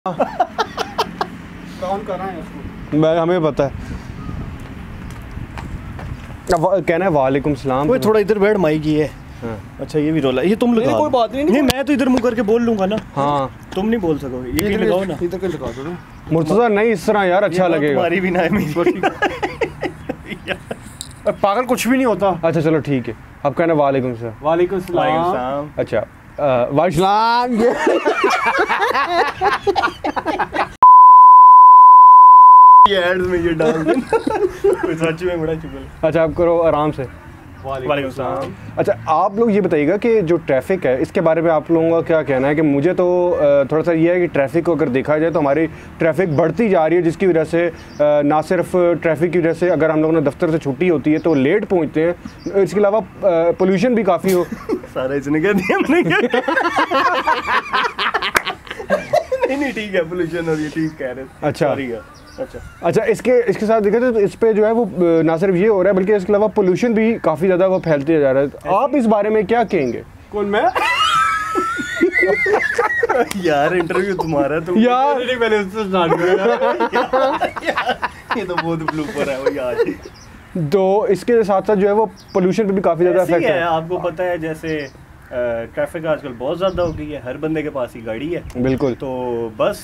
कौन कर रहा है उसको? मैं हमें पता है। कहना है वालेकुम सलाम। कोई थोड़ा इधर बैठ माइक ही है। हाँ। अच्छा ये भी रोला, ये तुम लगा। कोई बात नहीं, नहीं मैं तो इधर मुंह करके बोल लूंगा ना। हाँ तुम नहीं बोल सकोगे, ये भी लगाओ ना। इधर के लगा दो। मुर्तज़ा नहीं इस तरह यार अच्छा लगेगा। तुम्हारी भी ना है मेरी। पागल कुछ भी नहीं होता। अच्छा चलो ठीक है, अब कहना वालेकुम सलाम। वालेकुम सलाम। सलाम। अच्छा वालेकुम ये एड्स में ये डाल दे। कोई सच में बड़ा चुगल। अच्छा आप करो आराम से। वालेकुम सलाम। अच्छा आप लोग ये बताइएगा कि जो ट्रैफिक है इसके बारे में आप लोगों का क्या कहना है? कि मुझे तो थोड़ा सा ये है कि ट्रैफिक को अगर देखा जाए तो हमारी ट्रैफिक बढ़ती जा रही है, जिसकी वजह से ना सिर्फ ट्रैफिक की वजह से अगर हम लोगों ने दफ्तर से छुट्टी होती है तो लेट पहुंचते हैं, इसके अलावा पोल्यूशन भी काफ़ी हो। सारा इसने कह दिया, मैंने क्या? नहीं ठीक है, पोल्यूशन और ये ठीक कह रहे। अच्छा। सॉरी अच्छा इसके साथ देखा तो इस पे जो है वो ना सिर्फ ये हो रहा है बल्कि इसके अलावा पोल्यूशन भी काफ़ी ज़्यादा वो फैलते जा रहा है। आप इस बारे में क्या कहेंगे? कौन मैं? यार इंटरव्यू तुम्हारा, तुम यार नहीं मैंने उससे स्टार्ट किया। ये तो बहुत ब्लूपर है वो यार। तो इसके साथ साथ जो है वो पोल्यूशन पे भी काफ़ी ज़्यादा ऐसे ही इफेक्ट है, है। आपको पता है जैसे ट्रैफिक आजकल बहुत ज़्यादा हो गई है, हर बंदे के पास ही गाड़ी है। बिल्कुल। तो बस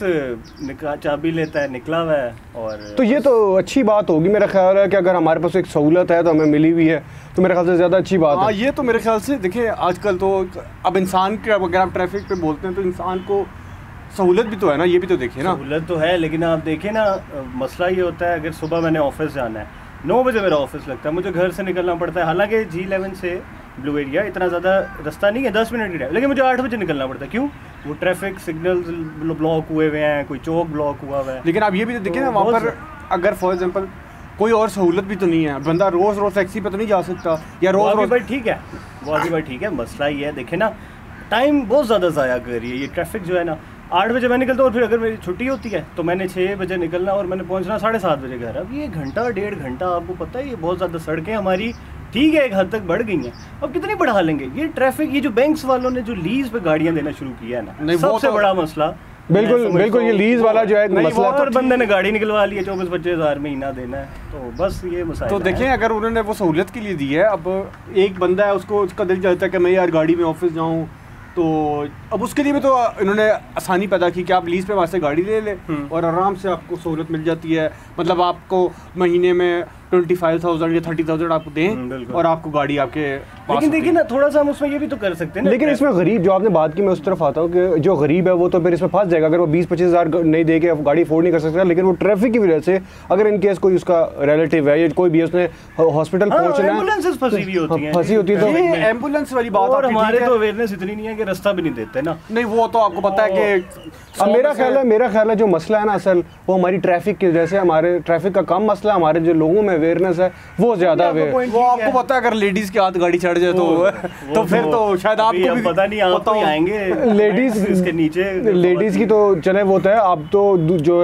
चाबी लेता है, निकला हुआ है। और तो ये तो अच्छी बात होगी, मेरा ख्याल है कि अगर हमारे पास एक सहूलत है तो हमें मिली हुई है तो मेरे ख्याल से ज़्यादा अच्छी बात हाँ है। ये तो मेरे ख्याल से देखिए आजकल तो अब इंसान के अगर आप ट्रैफिक पे बोलते हैं तो इंसान को सहूलत भी तो है ना, ये भी तो देखिए ना। सहूलत तो है, लेकिन आप देखिए ना, मसला ये होता है अगर सुबह मैंने ऑफिस जाना है, 9 बजे मेरा ऑफिस लगता है, मुझे घर से निकलना पड़ता है। हालांकि G11 से ब्लू एरिया इतना ज़्यादा रास्ता नहीं है, 10 मिनट की ड्राइव, लेकिन मुझे 8 बजे निकलना पड़ता है। क्यों? वो ट्रैफिक सिग्नल ब्लॉक हुए हुए हैं, कोई चौक ब्लॉक हुआ हुआ है। लेकिन आप ये भी तो देखिए ना, वहाँ पर अगर फॉर एग्जांपल कोई और सहूलत भी तो नहीं है, बंदा रोज़ रोज़ टैक्सी पे तो नहीं जा सकता या रोज़ रोज़। भाई ठीक है, वो आगे भाई ठीक है, मसला ये है देखिए ना, टाइम बहुत ज़्यादा ज़ाया कर रही है ये ट्रैफिक जो है ना। 8 बजे मैं निकलता हूँ और फिर अगर मेरी छुट्टी होती है तो मैंने 6 बजे निकलना और मैंने पहुँचना 7:30 बजे घर। अब ये घंटा 1.5 घंटा, आपको पता है ये बहुत ज़्यादा सड़कें हमारी ठीक है एक हद तक बढ़ गई हैं, अब कितनी बढ़ा लेंगे ये ट्रैफिक? ये जो बैंक्स वालों ने जो लीज पे गाड़ियाँ देना शुरू किया है ना, नहीं, वो सबसे तो बड़ा मसला। बिल्कुल बिल्कुल, ये लीज वाला जो है मसला हर बंदे ने गाड़ी निकलवा ली है, 24-25 हज़ार महीना देना है, तो बस ये मसला। तो देखें अगर उन्होंने वो सहूलत के लिए दी है, अब एक बंदा है उसको उसका दिल चाहता है कि मैं यार गाड़ी में ऑफिस जाऊँ, तो अब उसके लिए भी तो इन्होंने आसानी पैदा की कि आप लीज पे वहाँ से गाड़ी ले लें और आराम से आपको सहूलत मिल जाती है। मतलब आपको महीने में 25,000 या 30,000 आपको दें और आपको गाड़ी आपके पास। लेकिन देखिए ना, थोड़ा सा हम उसमें ये भी तो कर सकते हैं ना। लेकिन इसमें गरीब, जो आपने बात की मैं उस तरफ आता हूँ कि जो गरीब है वो तो फिर इसमें फंस जाएगा अगर वो 20-25 हज़ार नहीं दे के गाड़ी अफोर्ड नहीं कर सकता। लेकिन वो ट्रैफिक की वजह से अगर इन केस कोई उसका रिलेटिव है या कोई भी उसने हॉस्पिटल पहुंचना है, एम्बुलेंस फंसी हुई होती है, फंसी होती है तो ये एम्बुलेंस वाली बात और आपकी हमारे ठीक तो है। अवेयरनेस इतनी नहीं है कि रास्ता भी नहीं देते ना। नहीं वो तो आपको पता है कि अब मेरा ख्याल है जो मसला है ना असल, वो हमारी ट्रैफिक की वजह से, हमारे ट्रैफिक का कम मसला, हमारे जो लोगों में अवेयरनेस है वो ज़्यादा वो आपको पता है अगर लेडीज के हाथ गाड़ी चढ़ जाए तो फिर तो शायद आपको भी पता नहीं, आप तो आएंगे लेडीज इसके नीचे। लेडीज़ की तो चले वो होता है, अब तो जो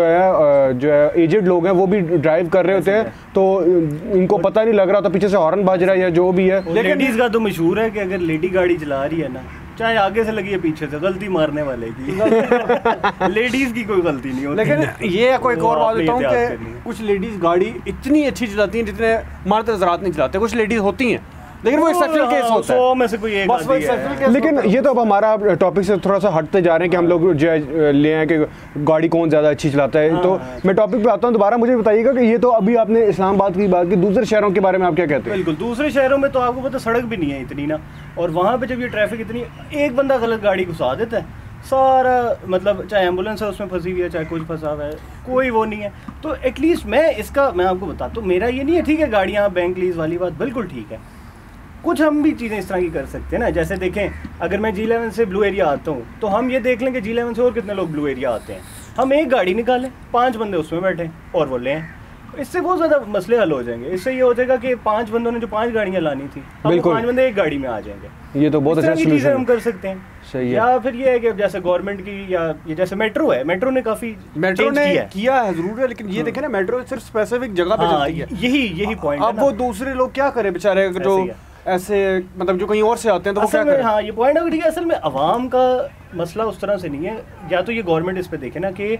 है एजेड लोग हैं वो भी ड्राइव कर रहे होते हैं तो इनको पता नहीं लग रहा, तो पीछे से हॉर्न बज रहा है या जो भी है। लेकिन लेडीज का तो मशहूर है कि अगर लेडी गाड़ी चला रही है ना, चाहे आगे से लगी है पीछे से, गलती मारने वाले की। लेडीज की कोई गलती नहीं होती। लेकिन ये कोई एक और बात बताऊं कि कुछ लेडीज गाड़ी इतनी अच्छी चलाती हैं जितने मर्द हजरात नहीं चलाते। कुछ लेडीज होती हैं लेकिन वो एक्सेप्शनल केस होता है, 100 में से कोई एक बस वो आती है। Exceptional case. लेकिन ये तो अब हमारा टॉपिक से थोड़ा सा हटते जा रहे हैं कि हम लोग जो है ले आए कि गाड़ी कौन ज़्यादा अच्छी चलाता है। तो मैं टॉपिक पे आता हूँ दोबारा। मुझे बताइएगा कि ये तो अभी आपने इस्लामाबाद की बात की, दूसरे शहरों के बारे में आप क्या कहते हैं? बिल्कुल, दूसरे शहरों में तो आपको पता सड़क भी नहीं है इतनी ना, और वहाँ पे जब ये ट्रैफिक इतनी, एक बंदा गलत गाड़ी घुसा देता है, सारा मतलब चाहे एम्बुलेंस है उसमें फंसी हुई है, चाहे कुछ फंसा हुआ है, कोई वो नहीं है। तो एटलीस्ट मैं आपको बताता हूँ, मेरा ये नहीं है ठीक है गाड़ियाँ बैंक लीज वाली बात बिल्कुल ठीक है, कुछ हम भी चीज़ें इस तरह की कर सकते हैं ना। जैसे देखें, अगर मैं G11 से ब्लू एरिया आता हूँ तो हम ये देख लें कि G11 से और कितने लोग ब्लू एरिया आते हैं, हम एक गाड़ी निकालें, 5 बंदे उसमें बैठे और वो लें, इससे बहुत ज़्यादा मसले हल हो जाएंगे। इससे ये हो जाएगा कि 5 बंदों ने जो 5 गाड़ियाँ लानी थी, अब 5 बंदे एक गाड़ी में आ जाएंगे। ये तो बहुत अच्छा चीज़ें हम कर सकते हैं। सही है। या फिर ये है कि जैसे गवर्नमेंट की, या ये जैसे मेट्रो है, मेट्रो ने काफ़ी मेट्रो ने किया है जरूर है, लेकिन ये देखें ना मेट्रो सिर्फ स्पेसिफिक जगह पे चलती है। यही पॉइंट। अब वो दूसरे लोग क्या करें बेचारे जो ऐसे मतलब जो कहीं और से आते हैं तो वो क्या करें? हाँ, ये पॉइंट है, ठीक है। असल में आवाम का मसला उस तरह से नहीं है, या तो ये गवर्नमेंट इस पे देखे ना कि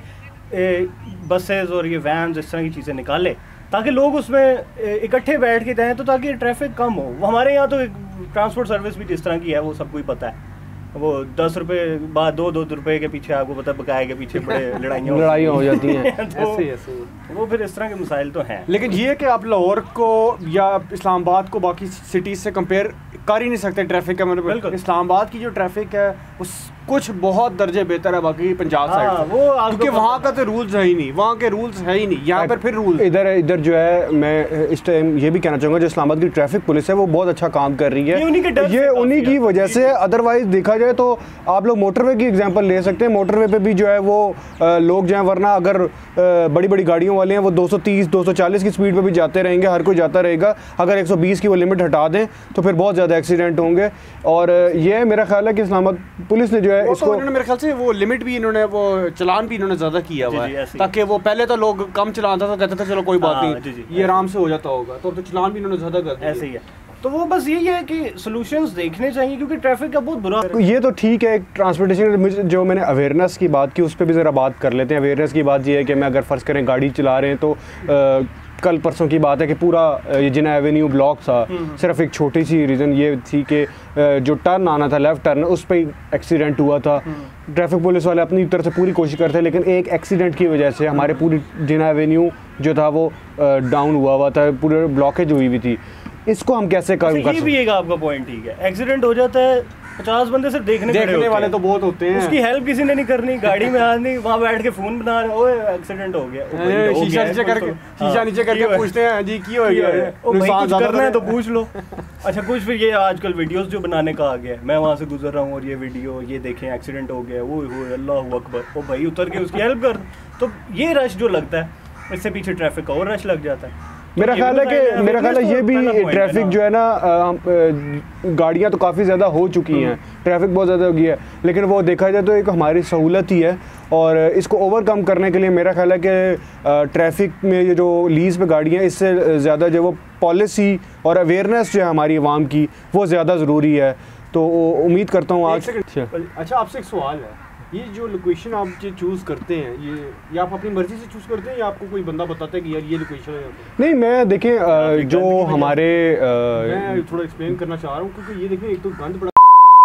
बसेस और ये वैन इस तरह की चीज़ें निकाले ताकि लोग उसमें इकट्ठे बैठ के जाएँ, तो ताकि ट्रैफिक कम हो। हमारे यहाँ तो ट्रांसपोर्ट सर्विस भी जिस तरह की है वो सबको ही पता है, वो 10 रुपए बाद 2 रुपए के पीछे आपको पता बकाए के पीछे बड़े लड़ाइयाँ हो जाती हैं। तो ऐसे वो फिर इस तरह के मसाइल तो हैं। लेकिन ये कि आप लाहौर को या इस्लामाबाद को बाकी सिटीज़ से कंपेयर कर ही नहीं सकते ट्रैफिक का। मतलब इस्लामाबाद की जो ट्रैफिक है उस कुछ बहुत दर्जे बेहतर है बाकी पंजाब साइड से, वो क्योंकि वहाँ का तो रूल्स है ही नहीं, वहाँ के रूल्स है ही नहीं, यहाँ पर फिर रूल्स इधर जो है। मैं इस टाइम ये भी कहना चाहूँगा जो इस्लामाबाद की ट्रैफिक पुलिस है वो बहुत अच्छा काम कर रही है, ये उन्हीं की वजह से। अदरवाइज देखा जाए तो आप लोग मोटरवे की एग्जांपल ले सकते हैं, मोटरवे पे भी जो है वो लोग जो है, वरना अगर बड़ी बड़ी गाड़ियों वाले हैं वो 230 240 की स्पीड पे भी जाते रहेंगे, हर कोई जाता रहेगा। अगर 120 की वो लिमिट हटा दें तो फिर बहुत ज़्यादा एक्सीडेंट होंगे। और ये मेरा ख्याल है कि इस्लामाबाद पुलिस ने जो है इसको इन्होंने मेरे ख्याल से वो लिमिट भी इन्होंने वो चलान भी इन्होंने ज़्यादा किया हुआ है, ताकि वो पहले तो लोग कम चलाता था, कहते थे चलो कोई बात नहीं ये आराम से हो जाता होगा, तो चलान भी इन्होंने ज़्यादा कर दिया। ऐसे ही है। तो वो बस यही है कि सॉल्यूशंस देखने चाहिए, क्योंकि ट्रैफिक का बहुत बुरा ये तो ठीक है। एक ट्रांसपोर्टेशन जो मैंने अवेयरनेस की बात की उस पर भी ज़रा बात कर लेते हैं। अवेयरनेस की बात ये है कि मैं अगर फ़र्ज़ करें गाड़ी चला रहे हैं तो कल परसों की बात है कि पूरा ये जिना एवेन्यू ब्लॉक था, सिर्फ एक छोटी सी रीज़न ये थी कि जो टर्न आना था लेफ़्ट टर्न उस पर एक्सीडेंट हुआ था। ट्रैफिक पुलिस वाले अपनी तरफ से पूरी कोशिश करते हैं, लेकिन एक एक्सीडेंट की वजह से हमारे पूरी जिना एवेन्यू जो था वो डाउन हुआ था, पूरे ब्लॉकेज हुई हुई थी। इसको हम कैसे कर ये भी एक आपका पॉइंट ठीक है। एक्सीडेंट हो जाता है, 50 बंदे सिर्फ देखने वाले तो बहुत होते हैं, उसकी हेल्प किसी ने नहीं करनी, गाड़ी में आनी, वहाँ बैठ के फोन बना रहे, ओए एक्सीडेंट हो गया, शीशा नीचे करके पूछते हैं जी की हो गया, कुछ करना है तो पूछ लो। अच्छा, कुछ फिर ये आजकल वीडियोस जो बनाने का आ गया, मैं वहाँ से गुजर रहा हूँ और ये वीडियो ये देखें एक्सीडेंट हो गया, वो अल्लाह अकबर, ओ भाई उतर के उसकी हेल्प कर। तो ये रश जो लगता है, इससे पीछे ट्रैफिक का और रश लग जाता है। मेरा ख्याल है ये भी ट्रैफिक जो है ना, गाड़ियाँ तो काफ़ी ज़्यादा हो चुकी हैं, ट्रैफिक बहुत ज़्यादा हो गई है, लेकिन वो देखा जाए तो एक हमारी सहूलत ही है। और इसको ओवरकम करने के लिए मेरा ख्याल है कि ट्रैफिक में ये जो लीज़ पे गाड़ियाँ, इससे ज़्यादा जो वो पॉलिसी और अवेयरनेस जो है हमारी आवाम की वो ज़्यादा ज़रूरी है। तो उम्मीद करता हूँ आज। अच्छा, आपसे एक सवाल है, ये जो लोकेशन आप जो चूज़ करते हैं ये आप अपनी मर्ज़ी से चूज़ करते हैं या आपको कोई बंदा बताता है कि यार ये लोकेशन है? नहीं, मैं देखें जो हमारे मैं थोड़ा एक्सप्लेन करना चाह रहा हूँ, क्योंकि ये देखें एक तो गंद पड़ा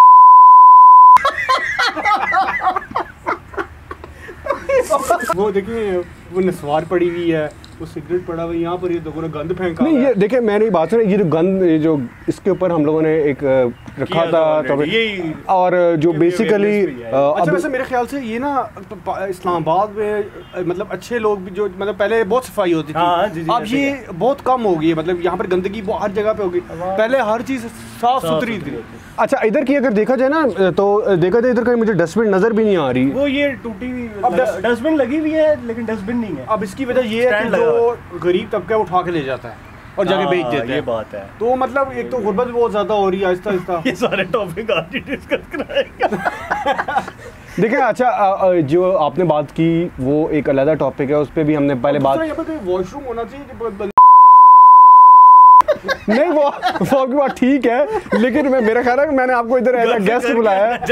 वो देखिए वो नस्वार पड़ी हुई है, वो सिगरेट पड़ा हुआ है, यहाँ पर ये दोनों गंद फेंका। नहीं, ये देखिए मैंने बात सुनी, ये जो गंद जो इसके ऊपर हम लोगों ने एक रखा था तो, और जो बेसिकली अच्छा, वैसे मेरे ख्याल से ये ना इस्लामाबाद में मतलब अच्छे लोग भी जो मतलब पहले बहुत सफाई होती थी, अब ये बहुत कम हो गई है। मतलब यहाँ पर गंदगी हर जगह पे हो गई, पहले हर चीज़ साफ सुथरी थी। अच्छा, इधर की अगर देखा जाए ना तो देखा जाए इधर कहीं मुझे डस्टबिन नजर भी नहीं आ रही, वो ये टूटी हुई डस्टबिन लगी हुई है लेकिन डस्टबिन नहीं है। अब इसकी वजह ये है कि जो गरीब तबका उठा के ले जाता है और जाके बेच देते हैं। ये बात है। तो मतलब एक तो गुर्बत बहुत ज्यादा हो रही है आहिस्ता आहिस्ता। ये सारे टॉपिक आज डिस्कस कराएंगे। देखिए, अच्छा जो आपने बात की वो एक अलग टॉपिक है, उस पर भी हमने पहले बात। यहाँ पे वॉशरूम होना चाहिए नहीं, वो की बात ठीक है, लेकिन मेरा ख्याल है कि मैंने आपको इधर ऐसा गेस्ट बुलाया है।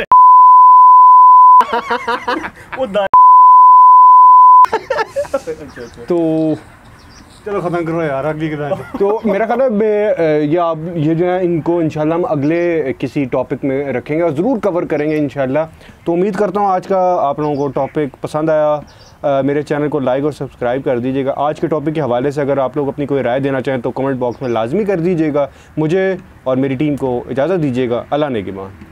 तो चलो खत्म करो यार, अगली के तो मेरा ख्याल है ये जो है इनको इंशाल्लाह हम अगले किसी टॉपिक में रखेंगे और ज़रूर कवर करेंगे इंशाल्लाह। तो उम्मीद करता हूँ आज का आप लोगों को टॉपिक पसंद आया। मेरे चैनल को लाइक और सब्सक्राइब कर दीजिएगा। आज के टॉपिक के हवाले से अगर आप लोग अपनी कोई राय देना चाहें तो कमेंट बॉक्स में लाजमी कर दीजिएगा। मुझे और मेरी टीम को इजाज़त दीजिएगा। अल्लाह ने के मान।